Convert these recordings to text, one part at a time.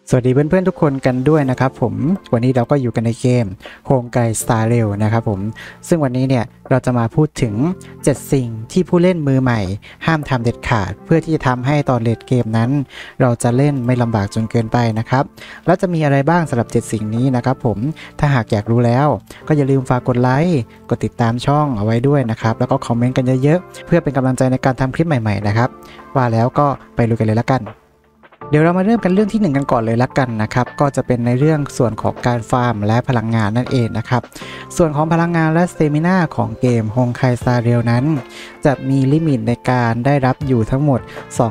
สวัสดีเพื่อนๆทุกคนกันด้วยนะครับผมวันนี้เราก็อยู่กันในเกมโฮงไกสตาร์เรลนะครับผมซึ่งวันนี้เนี่ยเราจะมาพูดถึง7สิ่งที่ผู้เล่นมือใหม่ห้ามทำเด็ดขาดเพื่อที่จะทำให้ตอนเลดเกมนั้นเราจะเล่นไม่ลำบากจนเกินไปนะครับแล้วจะมีอะไรบ้างสำหรับ7สิ่งนี้นะครับผมถ้าหากอยากรู้แล้วก็อย่าลืมฝากกดไลค์กดติดตามช่องเอาไว้ด้วยนะครับแล้วก็คอมเมนต์กันเยอะๆเพื่อเป็นกำลังใจในการทำคลิปใหม่ๆนะครับว่าแล้วก็ไปลุยกันเลยละกันเดี๋ยวเรามาเริ่มกันเรื่องที่1กันก่อนเลยละกันนะครับก็จะเป็นในเรื่องส่วนของการฟาร์มและพลังงานนั่นเองนะครับส่วนของพลังงานและสเตมิน่าของเกมโฮงไกสตาร์เรลนั้นจะมีลิมิตในการได้รับอยู่ทั้งหมด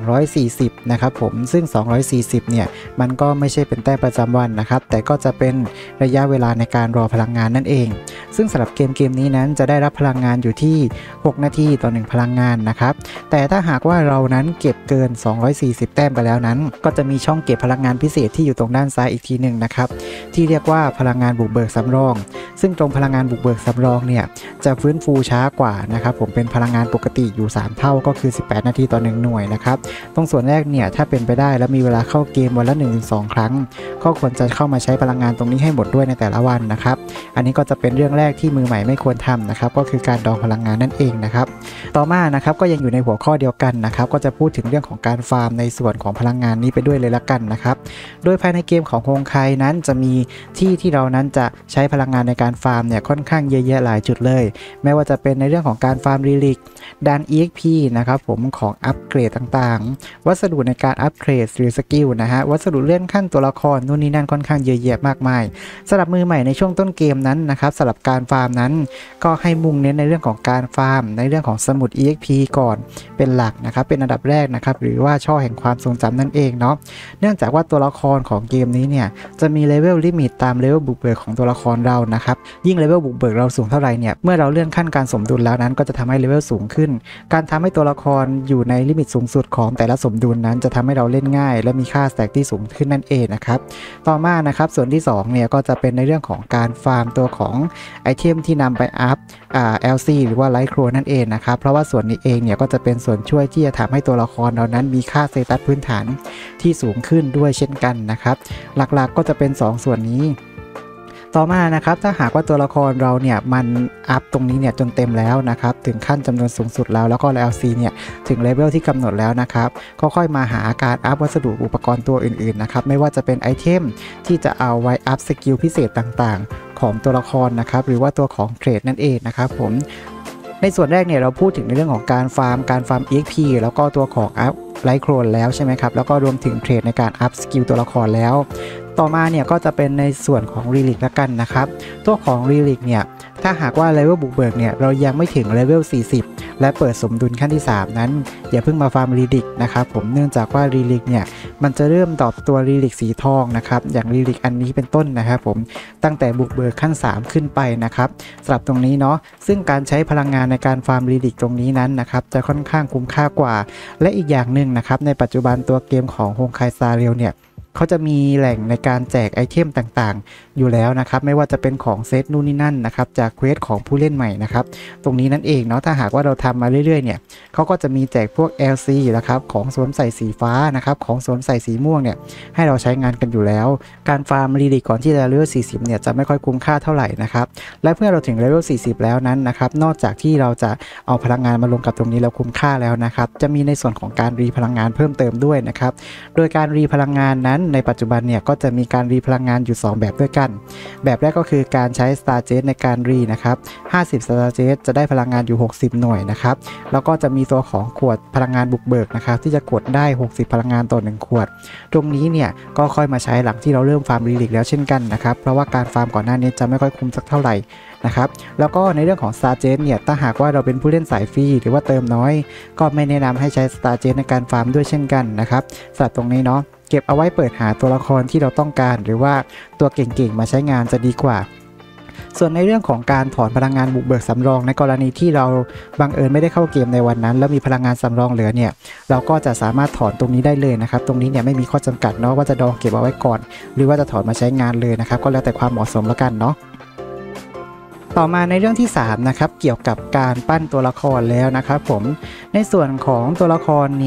240นะครับผมซึ่ง240เนี่ยมันก็ไม่ใช่เป็นแต้มประจำวันนะครับแต่ก็จะเป็นระยะเวลาในการรอพลังงานนั่นเองซึ่งสำหรับเกมนี้นั้นจะได้รับพลังงานอยู่ที่6นาทีต่อ1พลังงานนะครับแต่ถ้าหากว่าเรานั้นเก็บเกิน240แต้มไปแล้วนั้นก็จะมีช่องเก็บพลังงานพิเศษที่อยู่ตรงด้านซ้ายอีกทีหนึ่งนะครับที่เรียกว่าพลังงานบุกเบิกสำรองซึ่งตรงพลังงานบุกเบิกสำรองเนี่ยจะฟื้นฟูช้ากว่านะครับผมเป็นพลังงานปกติอยู่3เท่าก็คือ18นาทีต่อ1หน่วยนะครับตรงส่วนแรกเนี่ยถ้าเป็นไปได้แล้วมีเวลาเข้าเกมวันละ 1-2 ครั้งก็ควรจะเข้ามาใช้พลังงานตรงนี้ให้หมดด้วยในแต่ละวันนะครับอันนี้ก็จะเป็นเรื่องแรกที่มือใหม่ไม่ควรทำนะครับก็คือการดองพลังงานนั่นเองนะครับต่อมานะครับก็ยังอยู่ในหัวข้อเดียวกันนะครับก็จะพูดถึงเรื่องของการฟาร์มในส่วนของพลังงานนี้ไปด้วยเลยละกันนะครับโดยภายในเกมของโฮงไคนั้นจะมีที่เรานั้นจะใช้พลังงานในการฟาร์มเนี่ยค่อนข้างเยอะแยะหลายจุดเลยไม่ว่าจะเป็นในเรื่องของการฟาร์มรีลิกดัน EXP นะครับผมของอัปเกรดต่างๆวัสดุในการอัปเกรดหรือสกิลนะฮะวัสดุเลื่อนขั้นตัวละครนู่นนี่นั่นค่อนข้างเยอะแยะมากมายสำหรับมือใหม่ในช่วงต้นเกมนั้นนะครับสำหรับการฟาร์มนั้นก็ให้มุ่งเน้นในเรื่องของการฟาร์มในเรื่องของสมุด EXP ก่อนเป็นหลักนะครับเป็นอันดับแรกนะครับหรือว่าช่อแห่งความทรงจำนั่นเองเนาะเนื่องจากว่าตัวละครของเกมนี้เนี่ยจะมีเลเวลลิมิตตามเลเวลบุกเบิกของตัวละครเรานะครับยิ่งเลเวลบุกเบิกเราสูงเท่าไหร่เนี่ยเมื่อเราเลื่อนขั้นการสมดุลแล้วนั้นก็จะทำให้เลเวลสูงขึ้นการทำให้ตัวละครอยู่ในลิมิตสูงสุดของแต่ละสมดุลนั้นจะทำให้เราเล่นง่ายและมีค่าสแต็กที่สูงขึ้นนั่นเองนะครับต่อมานะครับส่วนที่2เนี่ยก็จะเป็นในเรื่องของการฟาร์มตัวของไอเทมที่นำไปอัพLC หรือว่าไลท์โครนั่นเองนะครับเพราะว่าส่วนนี้เองเนี่ยก็จะเป็นส่วนช่วยที่จะทำให้ตัวละครเรานั้นมีค่าสเตตัสพื้นฐานที่สูงขึ้นด้วยเช่นกันนะครับหลักๆก็จะเป็น2ส่วนนี้ต่อมานะครับถ้าหากว่าตัวละครเราเนี่ยมันอัพตรงนี้เนี่ยจนเต็มแล้วนะครับถึงขั้นจำนวนสูงสุดแล้วก็ LC เนี่ยถึงเลเวลที่กำหนดแล้วนะครับก็ค่อยมาหาการอัพวัสดุอุปกรณ์ตัวอื่นๆนะครับไม่ว่าจะเป็นไอเทมที่จะเอาไว้อัพสกิลพิเศษต่างๆของตัวละครนะครับหรือว่าตัวของเทรดนั่นเองนะครับผมในส่วนแรกเนี่ยเราพูดถึงในเรื่องของการฟาร์มEXP แล้วก็ตัวของอัพไลท์โครนแล้วใช่ไหมครับแล้วก็รวมถึงเทรดในการอัพสกิลตัวละครแล้วต่อมาเนี่ยก็จะเป็นในส่วนของรีลิกละกันนะครับตัวของรีลิกเนี่ยถ้าหากว่าเลเวลบุกเบิกเนี่ยเรายังไม่ถึงเลเวล40และเปิดสมดุลขั้นที่3นั้นอย่าเพิ่งมาฟาร์มรีลิกนะครับผมเนื่องจากว่ารีลิกเนี่ยมันจะเริ่มดรอปตัวรีลิกสีทองนะครับอย่างรีลิกอันนี้เป็นต้นนะครับผมตั้งแต่บุกเบิกขั้น3ขึ้นไปนะครับสำหรับตรงนี้เนาะซึ่งการใช้พลังงานในการฟาร์มรีลิกตรงนี้นั้นนะครับจะค่อนข้างคุ้มค่ากว่าและอีกอย่างหนึ่งนะครับในปัจจุบันตัวเกมของโฮงไกสตาร์เรลเนี่ยเขาจะมีแหล่งในการแจกไอเทมต่างๆอยู่แล้วนะครับไม่ว่าจะเป็นของเซตนู่นนี่นั่นนะครับจากเควสของผู้เล่นใหม่นะครับตรงนี้นั่นเองเนาะถ้าหากว่าเราทำมาเรื่อยๆเนี่ยเขาก็จะมีแจกพวก LC นะครับของสวมใส่สีฟ้านะครับของสวมใส่สีม่วงเนี่ยให้เราใช้งานกันอยู่แล้วการฟาร์มรีลิกก่อนที่จะเลเวล40เนี่ยจะไม่ค่อยคุ้มค่าเท่าไหร่นะครับและเมื่อเราถึงเลเวล40แล้วนั้นนะครับนอกจากที่เราจะเอาพลังงานมาลงกับตรงนี้แล้วคุ้มค่าแล้วนะครับจะมีในส่วนของการรีพลังงานเพิ่มเติมด้วยนะครับโดยการรีพลังงานนั้นในปัจจุบันเนี่ยก็จะมีการรีพลังงานอยู่2แบบด้วยกันแบบแรกก็คือการใช้ Star Jet ในการรีนะครับ50 Star Jet จะได้พลังงานอยู่60หน่วยนะครับแล้วก็จะมีตัวของขวดพลังงานบุกเบิกนะครับที่จะกดได้60พลังงานต่อ1ขวดตรงนี้เนี่ยก็ค่อยมาใช้หลังที่เราเริ่มฟาร์มรีลิกแล้วเช่นกันนะครับเพราะว่าการฟาร์มก่อนหน้านี้จะไม่ค่อยคุ้มสักเท่าไหร่นะครับแล้วก็ในเรื่องของ Star Jet เนี่ยถ้าหากว่าเราเป็นผู้เล่นสายฟรีหรือว่าเติมน้อยก็ไม่แนะนำให้ใช้ Star Jet ในการฟาร์มด้วยเช่นกันนะครับสำหรับตรงนี้เนาะเก็บเอาไว้เปิดหาตัวละครที่เราต้องการหรือว่าตัวเก่งๆมาใช้งานจะดีกว่าส่วนในเรื่องของการถอนพลังงานบุกเบิกสำรองในกรณีที่เราบังเอิญไม่ได้เข้าเกมในวันนั้นแล้วมีพลังงานสำรองเหลือเนี่ยเราก็จะสามารถถอนตรงนี้ได้เลยนะครับตรงนี้เนี่ยไม่มีข้อจำกัดเนาะว่าจะดองเก็บเอาไว้ก่อนหรือว่าจะถอนมาใช้งานเลยนะครับก็แล้วแต่ความเหมาะสมแล้วกันเนาะต่อมาในเรื่องที่3นะครับเกี่ยวกับการปั้นตัวละครแล้วนะครับผมในส่วนของตัวละครเนี่ย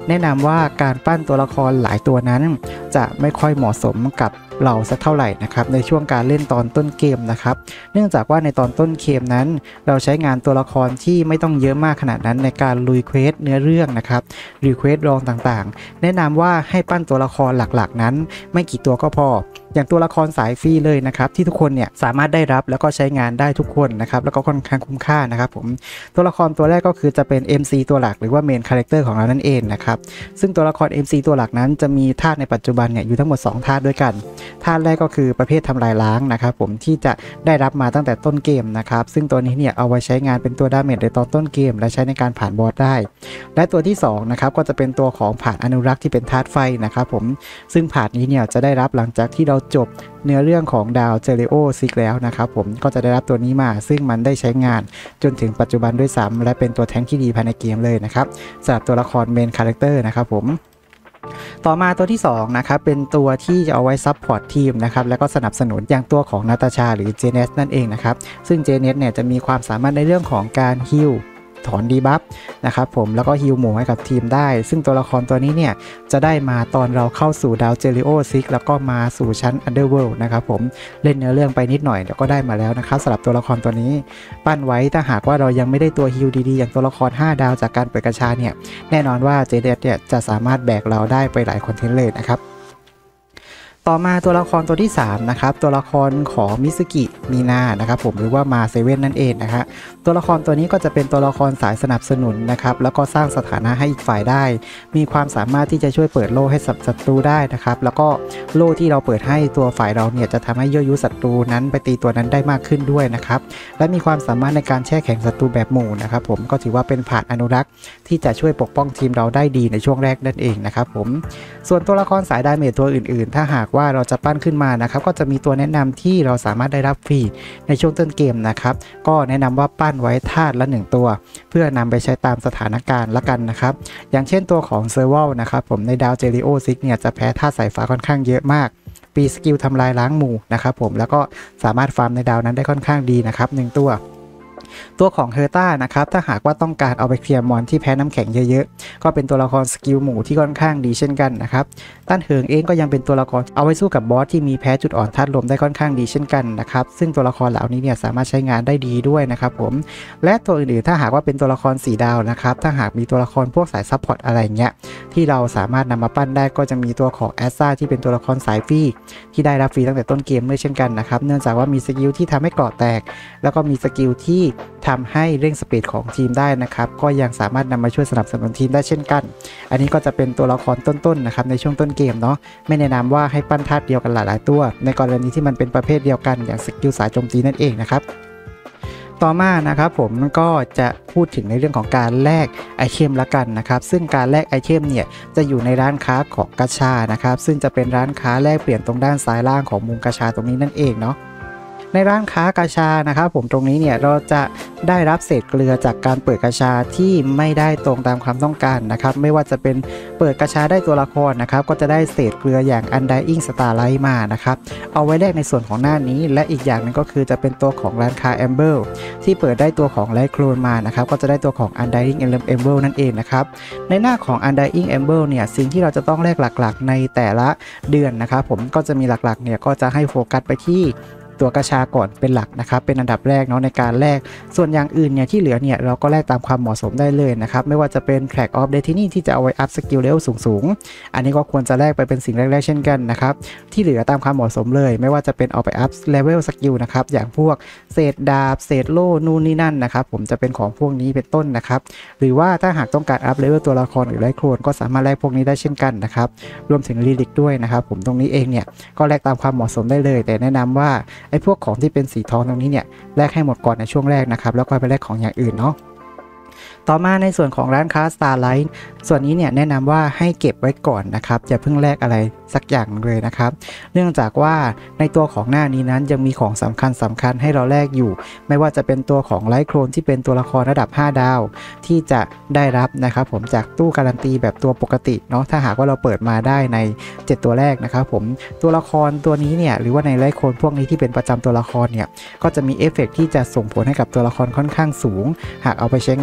แนะนำว่าการปั้นตัวละครหลายตัวนั้นจะไม่ค่อยเหมาะสมกับเราสักเท่าไหร่นะครับในช่วงการเล่นตอนต้นเกมนะครับเนื่องจากว่าในตอนต้นเกมนั้นเราใช้งานตัวละครที่ไม่ต้องเยอะมากขนาดนั้นในการลุยเควสเนื้อเรื่องนะครับรีเควสรองต่างๆแนะนำว่าให้ปั้นตัวละครหลักๆนั้นไม่กี่ตัวก็พออย่างตัวละครสายฟรีเลยนะครับที่ทุกคนเนี่ยสามารถได้รับแล้วก็ใช้งานได้ทุกคนนะครับแล้วก็ค่อนข้างคุ้มค่านะครับผมตัวละครตัวแรกก็คือจะเป็น MC ตัวหลักหรือว่าเมนคาแรคเตอร์ของเรานั่นเองนะครับซึ่งตัวละคร MC ตัวหลักนั้นจะมีธาตุในปัจจุบันเนี่ยอยู่ทั้งหมด2ธาตุด้วยกันธาตุแรกก็คือประเภททำลายล้างนะครับผมที่จะได้รับมาตั้งแต่ต้นเกมนะครับซึ่งตัวนี้เนี่ยเอาไว้ใช้งานเป็นตัวดาเมจในตอนต้นเกมและใช้ในการผ่านบอสได้และตัวที่2นะครับก็จะเป็นตัวของผ่านอนุรักษ์ที่เป็นธาตุไฟนะครับผมซึ่งผ่านนี้เนี่ยจะได้รับหลังจากที่เราจบเนื้อเรื่องของดาวเจริโอซิกแล้วนะครับผมก็จะได้รับตัวนี้มาซึ่งมันได้ใช้งานจนถึงปัจจุบันด้วยซ้ำและเป็นตัวแทงค์ที่ดีภายในเกมเลยนะครับสำหรับตัวละครเมนคาแรคเตอร์นะครับผมต่อมาตัวที่2นะครับเป็นตัวที่จะเอาไว้ซับพอร์ตทีมนะครับแล้วก็สนับสนุนอย่างตัวของนาตาชาหรือเจเนสนั่นเองนะครับซึ่งเจเนสเนี่ยจะมีความสามารถในเรื่องของการฮีลถอนดีบัฟนะครับผมแล้วก็ฮิลหมู่ให้กับทีมได้ซึ่งตัวละครตัวนี้เนี่ยจะได้มาตอนเราเข้าสู่ดาวเจริโอซิกแล้วก็มาสู่ชั้นอันเดอร์เวิลด์นะครับผมเล่นเนื้อเรื่องไปนิดหน่อยเดี๋ยวก็ได้มาแล้วนะครับสำหรับตัวละครตัวนี้ปั้นไว้ถ้าหากว่าเรายังไม่ได้ตัวฮิลดีๆอย่างตัวละคร5ดาวจากการเปิดกระชาเนี่ยแน่นอนว่าเจเดสเนี่ยจะสามารถแบกเราได้ไปหลายคอนเทนต์เลยนะครับต่อมาตัวละครตัวที่3นะครับตัวละครของมิซึกิมีนานะครับผมหรือว่ามาเซเว่นนั่นเองนะฮะตัวละครตัวนี้ก็จะเป็นตัวละครสายสนับสนุนนะครับแล้วก็สร้างสถานะให้อีกฝ่ายได้มีความสามารถที่จะช่วยเปิดโล่ให้ศัตรูได้นะครับแล้วก็โล่ที่เราเปิดให้ตัวฝ่ายเราเนี่ยจะทำให้ยั่วยุศัตรูนั้นไปตีตัวนั้นได้มากขึ้นด้วยนะครับและมีความสามารถในการแช่แข็งศัตรูแบบหมู่นะครับผมก็ถือว่าเป็นผ่านอนุรักษ์ที่จะช่วยปกป้องทีมเราได้ดีในช่วงแรกนั่นเองนะครับผมส่วนตัวละครสายดาเมจตัวอื่นๆถ้าหากว่าเราจะปั้นขึ้นมานะครับก็จะมีตัวแนะนำที่เราสามารถได้รับฟรีในช่วงต้นเกมนะครับก็แนะนำว่าปั้นไว้ธาตุละ1ตัวเพื่อนำไปใช้ตามสถานการณ์ละกันนะครับอย่างเช่นตัวของเซอร์วอลนะครับผมในดาวเจริโอซิกเนี่ยจะแพ้ธาตุสายฟ้าค่อนข้างเยอะมากปีสกิลทำลายล้างหมู่นะครับผมแล้วก็สามารถฟาร์มในดาวนั้นได้ค่อนข้างดีนะครับ1ตัวของเฮอร์ต้านะครับถ้าหากว่าต้องการเอาไปเคลียร์มอนที่แพ้น้ำแข็งเยอะๆก็เป็นตัวละครสกิลหมู่ที่ค่อนข้างดีเช่นกันนะครับต้านเหิงเองก็ยังเป็นตัวละครเอาไว้สู้กับบอสที่มีแพ้จุดอ่อนธาตุลมได้ค่อนข้างดีเช่นกันนะครับซึ่งตัวละครเหล่านี้เนี่ยสามารถใช้งานได้ดีด้วยนะครับผมและตัวอื่นๆถ้าหากว่าเป็นตัวละคร4ดาวนะครับถ้าหากมีตัวละครพวกสายซัพพอร์ตอะไรเงี้ยที่เราสามารถนำมาปั้นได้ก็จะมีตัวของแอสซ่าที่เป็นตัวละครสายฟรีที่ได้รับฟรีตั้งแต่ต้นเกมด้วยเช่นกันนะครับเนื่องจากว่ามีสกิลที่ทำให้เกราะแตกแล้วก็มีสกิลที่ทำให้เร่งสปีดของทีมได้นะครับก็ยังสามารถนำมาช่วยสนับสนุนทีมได้เช่นกันอันนี้ก็จะเป็นตัวละครต้นๆนะครับในช่วงต้นเกมเนาะไม่แนะนำว่าให้ปั้นธาตุเดียวกันหลายๆตัวในกรณีที่มันเป็นประเภทเดียวกันอย่างสกิลสายโจมตีนั่นเองนะครับต่อมานะครับผมก็จะพูดถึงในเรื่องของการแลกไอเทมละกันนะครับซึ่งการแลกไอเทมเนี่ยจะอยู่ในร้านค้าของกาชานะครับซึ่งจะเป็นร้านค้าแลกเปลี่ยนตรงด้านซ้ายล่างของมุมกาชาตรงนี้นั่นเองเนาะในร้านค้ากาชานะครับผมตรงนี้เนี่ยเราจะได้รับเศษเกลือจากการเปิดกาชาที่ไม่ได้ตรงตามความต้องการนะครับไม่ว่าจะเป็นเปิดกาชาได้ตัวละครนะครับก็จะได้เศษเกลืออย่าง Undying Starlight มานะครับเอาไว้แลกในส่วนของหน้านี้และอีกอย่างนึงก็คือจะเป็นตัวของร้านค้า Amber ที่เปิดได้ตัวของ Light Clone มานะครับก็จะได้ตัวของ Undying Amber นั่นเองนะครับในหน้าของ Undying Amber เนี่ยสิ่งที่เราจะต้องแลกหลักๆในแต่ละเดือนนะครับผมก็จะมีหลักๆเนี่ยก็จะให้โฟกัสไปที่ตัวกระชาก่อนเป็นหลักนะครับเป็นอันดับแรกเนาะในการแลกส่วนอย่างอื่นเนี่ยที่เหลือเนี่ยเราก็แลกตามความเหมาะสมได้เลยนะครับไม่ว่าจะเป็น Track of Destiny ที่จะเอาไว้อัพสกิลเลเวลสูงอันนี้ก็ควรจะแลกไปเป็นสิ่งแรกๆเช่นกันนะครับที่เหลือตามความเหมาะสมเลยไม่ว่าจะเป็นเอาไปอัพเลเวลสกิลนะครับอย่างพวกเศษดาบเศษโล่นู่นนี่นั่นนะครับผมจะเป็นของพวกนี้เป็นต้นนะครับหรือว่าถ้าหากต้องการอัพเลเวลตัวละครหรือไลท์โคลนก็สามารถแลกพวกนี้ได้เช่นกันนะครับรวมถึงลิลิกด้วยนะครับผมตรงนี้เองเนี่ยก็แลกตามความเหมาะสมได้เลยแต่แนะนำว่าไอ้พวกของที่เป็นสีทองตรงนี้เนี่ยแลกให้หมดก่อนในช่วงแรกนะครับแล้วก็ไปแลกของอย่างอื่นเนาะต่อมาในส่วนของร้านค้า Starlight ส่วนนี้เนี่ยแนะนำว่าให้เก็บไว้ก่อนนะครับอย่าเพิ่งแลกอะไรสักอย่างเลยนะครับเนื่องจากว่าในตัวของหน้านี้นั้นยังมีของสำคัญให้เราแลกอยู่ไม่ว่าจะเป็นตัวของไลท์โคลนที่เป็นตัวละครระดับ5ดาวที่จะได้รับนะครับผมจากตู้การันตีแบบตัวปกติเนาะถ้าหากว่าเราเปิดมาได้ใน7ตัวแรกนะครับผมตัวละครตัวนี้เนี่ยหรือว่าในไลท์โคลนพวกนี้ที่เป็นประจำตัวละครเนี่ยก็จะมีเอฟเฟกต์ที่จะส่งผลให้กับตัวละครค่อนข้างสูงหากเอาไปใช้งานคู่กัน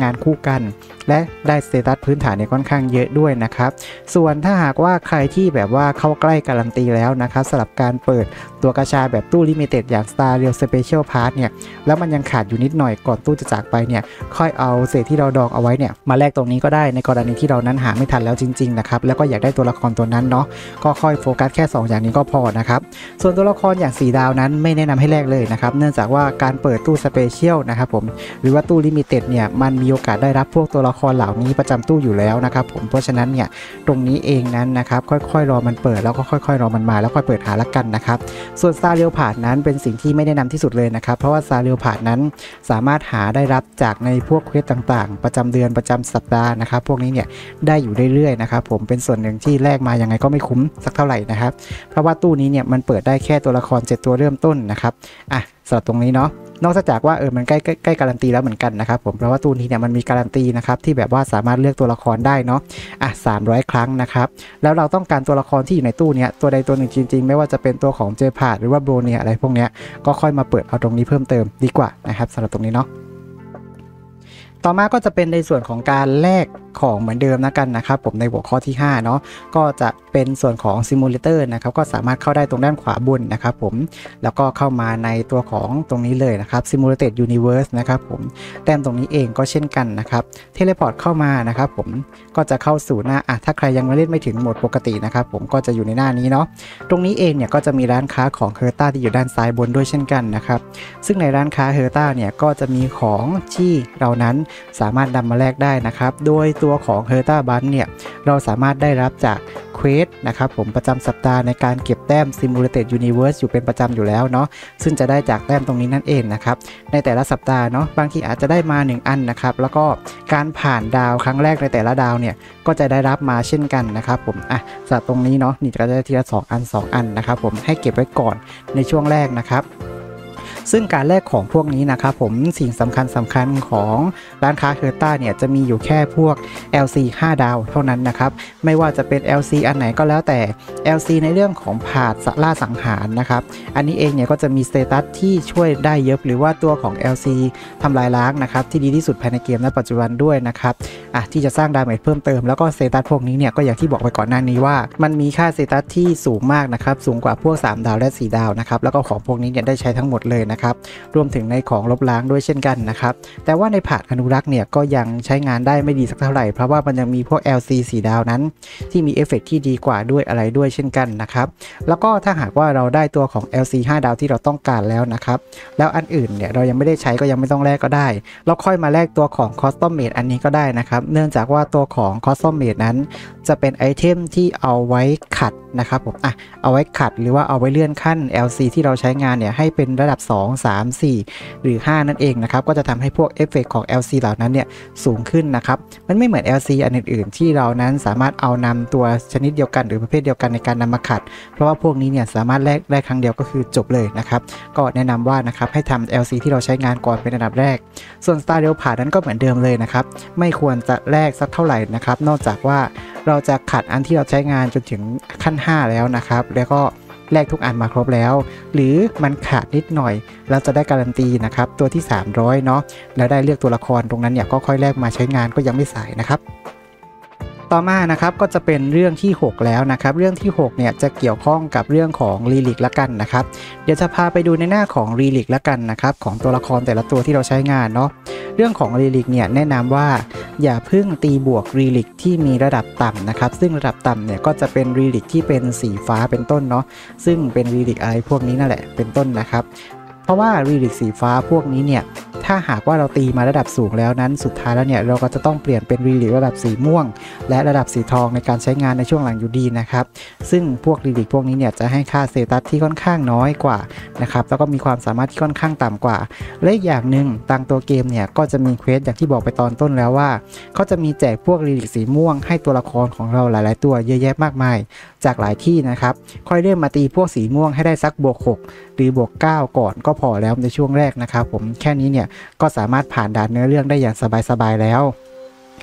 กัน และได้สเตตัสพื้นฐานเนี่ยค่อนข้างเยอะด้วยนะครับส่วนถ้าหากว่าใครที่แบบว่าเข้าใกล้การันตีแล้วนะครับสำหรับการเปิดตัวกาชาแบบตู้ลิมิเต็ดอย่าง Star Rail Special Pass เนี่ยแล้วมันยังขาดอยู่นิดหน่อยก่อนตู้จะจากไปเนี่ยค่อยเอาเศษที่เราดองเอาไว้เนี่ยมาแลกตรงนี้ก็ได้ในกรณีที่เรานั้นหาไม่ทันแล้วจริงๆนะครับแล้วก็อยากได้ตัวละครตัวนั้นเนาะก็ค่อยโฟกัสแค่2อย่างนี้ก็พอนะครับส่วนตัวละครอย่าง4ดาวนั้นไม่แนะนำให้แลกเลยนะครับเนื่องจากว่าการเปิดตู้สเปเชียลนะครับผมหรือว่าตู้ลิมิเต็ดเนี่ยมันมีโอกาสได้รับพวกตัวละครเหล่านี้ประจำตู้อยู่แล้วนะครับผมเพราะฉะนั้นเนี่ยตรงนี้เองนั้นนะครับค่อยๆรอมันเปิดแล้วก็ค่อยๆรอมันมาแล้วค่อยเปิดหาละกันนะครับส่วน Star Rail Pass นั้นเป็นสิ่งที่ไม่แนะนำที่สุดเลยนะครับเพราะว่า Star Rail Pass นั้นสามารถหาได้รับจากในพวกเควสต่างๆประจำเดือนประจำสัปดาห์นะครับพวกนี้เนี่ยได้อยู่เรื่อยๆนะครับผมเป็นส่วนหนึ่งที่แลกมายังไงก็ไม่คุ้มสักเท่าไหร่นะครับเพราะว่าตู้นี้เนี่ยมันเปิดได้แค่ตัวละคร7ตัวเริ่มต้นนะครับสำหรับตรงนี้เนาะนอกจากว่ามันใกล้การันตีแล้วเหมือนกันนะครับผมเพราะว่าตู้นี้เนี่ยมันมีการันตีนะครับที่แบบว่าสามารถเลือกตัวละครได้เนาะ300 ครั้งนะครับแล้วเราต้องการตัวละครที่อยู่ในตู้เนี้ยตัวใดตัวหนึ่งจริงๆไม่ว่าจะเป็นตัวของเจพาร์ดหรือว่าโบเนียอะไรพวกเนี้ยก็ค่อยมาเปิดเอาตรงนี้เพิ่มเติมดีกว่านะครับสำหรับตรงนี้เนาะต่อมาก็จะเป็นในส่วนของการแลกของเหมือนเดิมนะกันนะครับผมในหัวข้อที่5เนาะก็จะเป็นส่วนของซิมูเลเตอร์นะครับก็สามารถเข้าได้ตรงด้านขวาบนนะครับผมแล้วก็เข้ามาในตัวของตรงนี้เลยนะครับ Simulated Universe นะครับผมแต้มตรงนี้เองก็เช่นกันนะครับเทเลพอร์ตเข้ามานะครับผมก็จะเข้าสู่หน้าถ้าใครยังไม่เล่นไม่ถึงโหมดปกตินะครับผมก็จะอยู่ในหน้านี้เนาะตรงนี้เองเนี่ยก็จะมีร้านค้าของเฮอร์ต้าที่อยู่ด้านซ้ายบนด้วยเช่นกันนะครับซึ่งในร้านค้าเฮอร์ต้าเนี่ยก็จะมีของที่เรานั้นสามารถนำมาแลกได้นะครับโดยตัวของเฮอร์ต้าบันเนี่ยเราสามารถได้รับจากเควสนะครับผมประจำสัปดาห์ในการเก็บแต้ม Simulated Universe อยู่เป็นประจำอยู่แล้วเนาะซึ่งจะได้จากแต้มตรงนี้นั่นเองนะครับในแต่ละสัปดาห์เนาะบางทีอาจจะได้มา1อันนะครับแล้วก็การผ่านดาวครั้งแรกในแต่ละดาวเนี่ยก็จะได้รับมาเช่นกันนะครับผมสำหรับตรงนี้เนาะนี่ก็จะได้ทีละ2 อันนะครับผมให้เก็บไว้ก่อนในช่วงแรกนะครับซึ่งการแลกของพวกนี้นะครับผมสิ่งสำคัญของร้านค้าเฮอร์ต้าเนี่ยจะมีอยู่แค่พวก LC 5 ดาวเท่านั้นนะครับไม่ว่าจะเป็น LC อันไหนก็แล้วแต่ LC ในเรื่องของผาดล่าสังหารนะครับอันนี้เองเนี่ยก็จะมีสเตตัสที่ช่วยได้เยอะหรือว่าตัวของ LC ทำลายล้างนะครับที่ดีที่สุดภายในเกมณปัจจุบันด้วยนะครับที่จะสร้างดาเมจเพิ่มเติมแล้วก็สเตตัสพวกนี้เนี่ยก็อย่างที่บอกไปก่อนหน้านี้ว่ามันมีค่าสเตตัสที่สูงมากนะครับสูงกว่าพวก3 ดาวและ4 ดาวนะครับแล้วก็ของพวกนี้เนี่ยได้ใช้ทั้งหมดเลยนะครับรวมถึงในของลบล้างด้วยเช่นกันนะครับแต่ว่าในผาดอนุรักษ์เนี่ยก็ยังใช้งานได้ไม่ดีสักเท่าไหร่เพราะว่ามันยังมีพวก LC 4 ดาวนั้นที่มีเอฟเฟกที่ดีกว่าด้วยอะไรด้วยเช่นกันนะครับแล้วก็ถ้าหากว่าเราได้ตัวของ LC 5 ดาวที่เราต้องการแล้วนะครับแล้วอันอื่นเนี่ยเรายังไม่ได้ใช้ก็ยังไม่ต้องแลกก็ได้เราค่อยมาแลกตัวของ Custom Made อันนี้ก็ได้นะครับเนื่องจากว่าตัวของ Custom Made นั้นจะเป็นไอเทมที่เอาไว้ขัดนะครับผมเอาไว้ขัดหรือว่าเอาไว้เลื่อนขั้น LC ที่เราใช้งานเนี่ยให้เป็นระดับ2 3 4หรือ5นั่นเองนะครับก็จะทำให้พวกเอฟเฟกต์ของ LC เหล่านั้นเนี่ยสูงขึ้นนะครับมันไม่เหมือน LC อันอื่นๆที่เรานั้นสามารถเอานำตัวชนิดเดียวกันหรือประเภทเดียวกันในการนำมาขัดเพราะว่าพวกนี้เนี่ยสามารถแลกได้ครั้งเดียวก็คือจบเลยนะครับก็แนะนำว่านะครับให้ทำ LC ที่เราใช้งานก่อนเป็นอันดับแรกส่วน Star Rail Pass นั้นก็เหมือนเดิมเลยนะครับไม่ควรจะแลกสักเท่าไหร่นะครับนอกจากว่าเราจะขัดอันที่เราใช้งานจนถึงขั้น5แล้วนะครับแล้วก็แลกทุกอันมาครบแล้วหรือมันขาดนิดหน่อยเราจะได้การันตีนะครับตัวที่300เนาะแล้วได้เลือกตัวละครตรงนั้นเนี่ยก็ค่อยแลกมาใช้งานก็ยังไม่สายนะครับต่อมานะครับก็จะเป็นเรื่องที่6แล้วนะครับเรื่องที่6เนี่ยจะเกี่ยวข้องกับเรื่องของรีลิกละกันนะครับเดี๋ยวจะพาไปดูในหน้าของรีลิกละกันนะครับของตัวละครแต่ละตัวที่เราใช้งานเนาะเรื่องของรีลิกเนี่ยแนะนำว่าอย่าเพิ่งตีบวกรีลิกที่มีระดับต่ำนะครับซึ่งระดับต่ำเนี่ยก็จะเป็นรีลิกที่เป็นสีฟ้าเป็นต้นเนาะซึ่งเป็นรีลิกอะไรพวกนี้นั่นแหละเป็นต้นนะครับเพราะว่ารีลิกสีฟ้าพวกนี้เนี่ยถ้าหากว่าเราตีมาระดับสูงแล้วนั้นสุดท้ายแล้วเนี่ยเราก็จะต้องเปลี่ยนเป็นรีลิกระดับสีม่วงและระดับสีทองในการใช้งานในช่วงหลังอยู่ดีนะครับซึ่งพวกรีลิกพวกนี้เนี่ยจะให้ค่าสเตตัสที่ค่อนข้างน้อยกว่านะครับแล้วก็มีความสามารถที่ค่อนข้างต่ำกว่าและอีกอย่างหนึ่งทางตัวเกมเนี่ยก็จะมีเควสอย่างที่บอกไปตอนต้นแล้วว่าเขาจะมีแจกพวกรีลิกสีม่วงให้ตัวละครของเราหลายๆตัวเยอะแยะมากมายจากหลายที่นะครับค่อยเริ่มมาตีพวกสีม่วงให้ได้สักบวก6หรือบวก9ก่อนก็พอแล้วในช่วงแรกนะครับผมแค่นี้เนี่ยก็สามารถผ่านด่านเนื้อเรื่องได้อย่างสบายๆแล้ว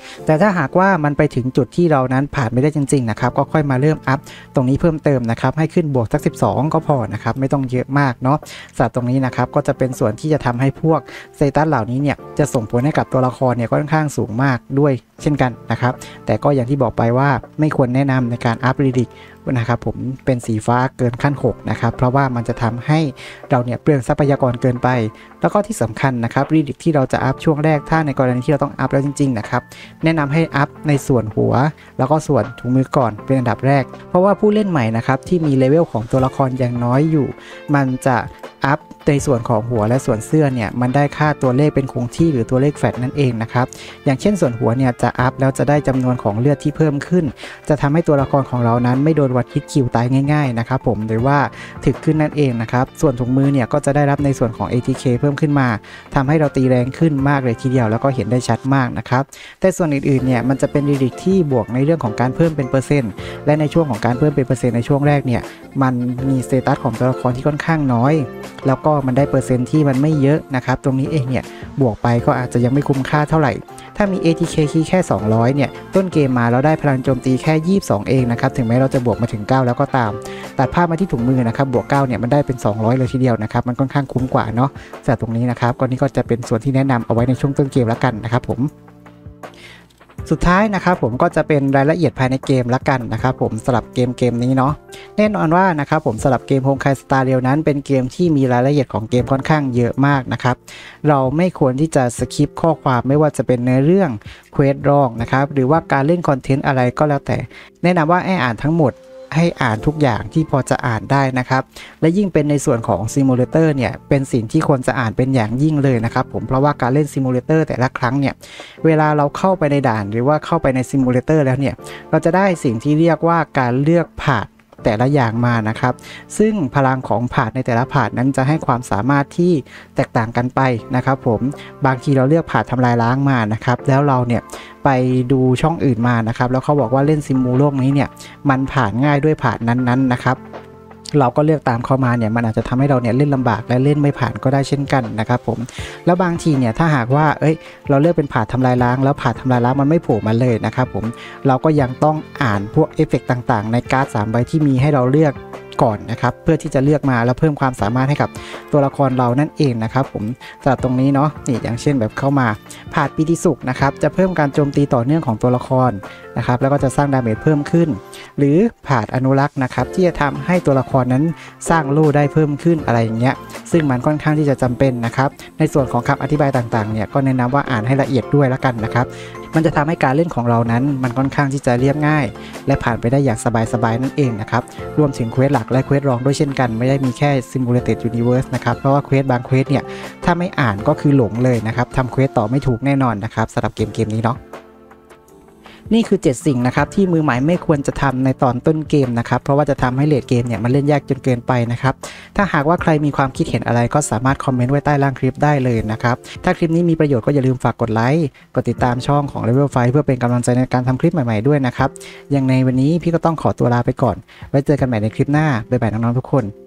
แต่ถ้าหากว่ามันไปถึงจุดที่เรานั้นผ่านไม่ได้จริงๆนะครับก็ค่อยมาเริ่มอัพตรงนี้เพิ่มเติมนะครับให้ขึ้นบวกสัก12ก็พอนะครับไม่ต้องเยอะมากเนาะสำหรับตรงนี้นะครับก็จะเป็นส่วนที่จะทำให้พวกสเตตัสเหล่านี้เนี่ยจะส่งผลให้กับตัวละครเนี่ยค่อนข้างสูงมากด้วยเช่นกันนะครับแต่ก็อย่างที่บอกไปว่าไม่ควรแนะนำในการอัพรีดิกนะครับผมเป็นสีฟ้าเกินขั้น6นะครับเพราะว่ามันจะทำให้เราเนี่ยเปลืองทรัพยากรเกินไปแล้วก็ที่สำคัญนะครับรีดิกที่เราจะอัพช่วงแรกถ้าในกรณีที่เราต้องอัพแล้วจริงๆนะครับแนะนำให้อัพในส่วนหัวแล้วก็ส่วนถุงมือก่อนเป็นอันดับแรกเพราะว่าผู้เล่นใหม่นะครับที่มีเลเวลของตัวละครยังน้อยอยู่มันจะอัพในส่วนของหัวและส่วนเสื้อเนี่ยมันได้ค่าตัวเลขเป็นคงที่หรือตัวเลขแฟลตนั่นเองนะครับอย่างเช่นส่วนหัวเนี่ยจะอัพแล้วจะได้จำนวนของเลือดที่เพิ่มขึ้นจะทำให้ตัวละครของเรานั้นไม่โดนวัดฮิตคิวตายง่ายๆนะครับผมหรือว่าถึกขึ้นนั่นเองนะครับส่วนถุงมือเนี่ยก็จะได้รับในส่วนของ ATK เพิ่มขึ้นมาทำให้เราตีแรงขึ้นมากเลยทีเดียวแล้วก็เห็นได้ชัดมากนะครับแต่ส่วนอื่นๆเนี่ยมันจะเป็นรีดิกที่บวกในเรื่องของการเพิ่มเป็นเปอร์เซ็นต์และในช่วงของการเพิ่มเป็นเปอร์เซ็นต์ในช่วงแรกเนี่ยมันมีสเตตัสของตัวละครที่ค่อนข้างน้อยแล้วก็มันได้เปอร์เซ็นต์ที่มันไม่เยอะนะครับตรงนี้เองเนี่ยบวกไปก็อาจจะยังไม่คุ้มค่าเท่าไหร่ถ้ามี ATK แค่200เนี่ยต้นเกมมาเราได้พลังโจมตีแค่22เองนะครับถึงแม้เราจะบวกมาถึง9แล้วก็ตามตัดภาพมาที่ถุงมือนะครับบวก9เนี่ยมันได้เป็น200เลยทีเดียวนะครับมันค่อนข้างคุ้มกว่าเนาะแต่ตรงนี้นะครับก็นี่ก็จะเป็นส่วนที่แนะนำเอาไว้ในช่วงต้นเกมแล้วกันนะครับผมสุดท้ายนะครับผมก็จะเป็นรายละเอียดภายในเกมละกันนะครับผมสำหรับเกมนี้เนาะแน่นอนว่านะครับผมสำหรับเกม Honkai Star Rail นั้นเป็นเกมที่มีรายละเอียดของเกมค่อนข้างเยอะมากนะครับเราไม่ควรที่จะสคิปข้อความไม่ว่าจะเป็นเนื้อเรื่องเควสรองนะครับหรือว่าการเล่นคอนเทนต์อะไรก็แล้วแต่แนะนำว่าให้อ่านทั้งหมดให้อ่านทุกอย่างที่พอจะอ่านได้นะครับและยิ่งเป็นในส่วนของซิมูเลเตอร์เนี่ยเป็นสิ่งที่ควรจะอ่านเป็นอย่างยิ่งเลยนะครับผมเพราะว่าการเล่นซิมูเลเตอร์แต่ละครั้งเนี่ยเวลาเราเข้าไปในด่านหรือว่าเข้าไปในซิมูเลเตอร์แล้วเนี่ยเราจะได้สิ่งที่เรียกว่าการเลือกผาดแต่ละอย่างมานะครับซึ่งพลังของผาดในแต่ละผาดนั้นจะให้ความสามารถที่แตกต่างกันไปนะครับผมบางทีเราเลือกผาดทำลายล้างมานะครับแล้วเราเนี่ยไปดูช่องอื่นมานะครับแล้วเขาบอกว่าเล่นซิมูโลกนี้เนี่ยมันผ่านง่ายด้วยผาดนั้นๆนะครับเราก็เลือกตามเข้ามาเนี่ยมันอาจจะทำให้เราเนี่ยเล่นลำบากและเล่นไม่ผ่านก็ได้เช่นกันนะครับผมแล้วบางทีเนี่ยถ้าหากว่าเราเลือกเป็นผาดทำลายล้างแล้วผาดทำลายล้างมันไม่โผล่มาเลยนะครับผมเราก็ยังต้องอ่านพวกเอฟเฟกต์ต่างๆในการ์ด3ใบที่มีให้เราเลือกก่อนนะครับเพื่อที่จะเลือกมาแล้วเพิ่มความสามารถให้กับตัวละครเรานั่นเองนะครับผมสำหรับตรงนี้เนาะนี่อย่างเช่นแบบเข้ามาผาดปีติสุขนะครับจะเพิ่มการโจมตีต่อเนื่องของตัวละครนะครับแล้วก็จะสร้างดาเมจเพิ่มขึ้นหรือผาดอนุรักษ์นะครับที่จะทำให้ตัวละครนั้นสร้างโล่ได้เพิ่มขึ้นอะไรอย่างเงี้ยซึ่งมันค่อนข้างที่จะจำเป็นนะครับในส่วนของคำอธิบายต่างๆเนี่ยก็แนะนำว่าอ่านให้ละเอียดด้วยละกันนะครับมันจะทำให้การเล่นของเรานั้นมันค่อนข้างที่จะเรียบง่ายและผ่านไปได้อย่างสบายๆนั่นเองนะครับรวมถึงเควสหลักและเควสรองด้วยเช่นกันไม่ได้มีแค่ Simulated Universe นะครับเพราะว่าเควสบางเควสเนี่ยถ้าไม่อ่านก็คือหลงเลยนะครับทำเควสต่อไม่ถูกแน่นอนนะครับสำหรับเกมนี้เนาะนี่คือ7สิ่งนะครับที่มือใหม่ไม่ควรจะทำในตอนต้นเกมนะครับเพราะว่าจะทำให้เลดเกมเนี่ยมันเล่นยากจนเกินไปนะครับถ้าหากว่าใครมีความคิดเห็นอะไรก็สามารถคอมเมนต์ไว้ใต้ล่างคลิปได้เลยนะครับถ้าคลิปนี้มีประโยชน์ก็อย่าลืมฝากกดไลค์กดติดตามช่องของ Level 5 เพื่อเป็นกำลังใจในการทำคลิปใหม่ๆด้วยนะครับอย่างในวันนี้พี่ก็ต้องขอตัวลาไปก่อนไว้เจอกันใหม่ในคลิปหน้าบ๊ายบายน้องๆทุกคน